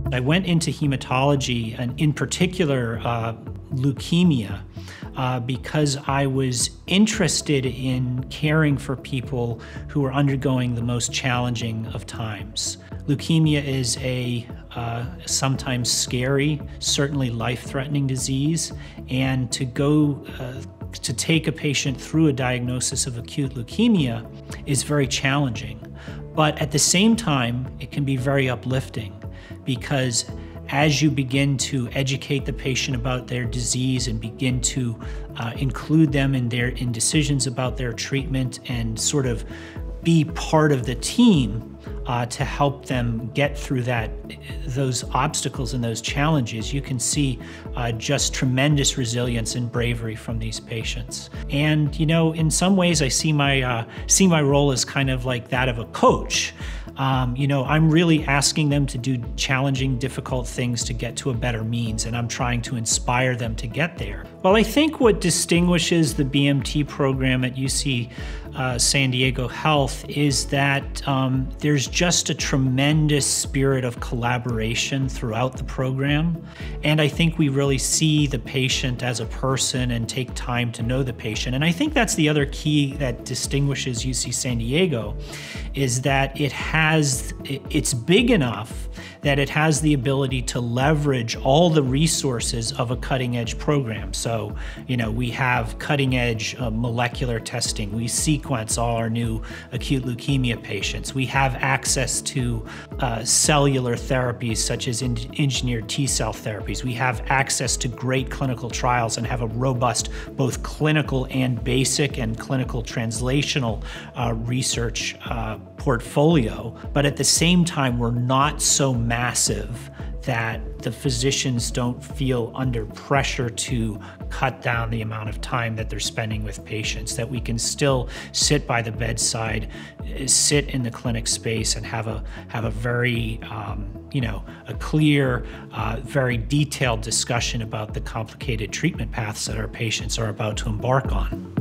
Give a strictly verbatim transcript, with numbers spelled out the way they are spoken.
I went into hematology, and in particular uh, leukemia, uh, because I was interested in caring for people who are undergoing the most challenging of times. Leukemia is a uh, sometimes scary, certainly life-threatening disease, and to go uh, to take a patient through a diagnosis of acute leukemia is very challenging. But at the same time, it can be very uplifting, because as you begin to educate the patient about their disease and begin to uh, include them in their in decisions about their treatment and sort of be part of the team uh, to help them get through that, those obstacles and those challenges, you can see uh, just tremendous resilience and bravery from these patients. And you know, in some ways, I see my uh, see my role as kind of like that of a coach. Um, you know, I'm really asking them to do challenging, difficult things to get to a better means, and I'm trying to inspire them to get there. Well, I think what distinguishes the B M T program at U C uh, San Diego Health is that um, there's just a tremendous spirit of collaboration throughout the program. And I think we really see the patient as a person and take time to know the patient. And I think that's the other key that distinguishes U C San Diego, is that it has, it's big enough that it has the ability to leverage all the resources of a cutting-edge program. So, you know, we have cutting-edge uh, molecular testing. We sequence all our new acute leukemia patients. We have access to uh, cellular therapies such as in engineered T-cell therapies. We have access to great clinical trials and have a robust both clinical and basic and clinical translational uh, research uh, portfolio. But at the same time, we're not so massive that the physicians don't feel under pressure to cut down the amount of time that they're spending with patients, that we can still sit by the bedside, sit in the clinic space and have a, have a very, um, you know, a clear, uh, very detailed discussion about the complicated treatment paths that our patients are about to embark on.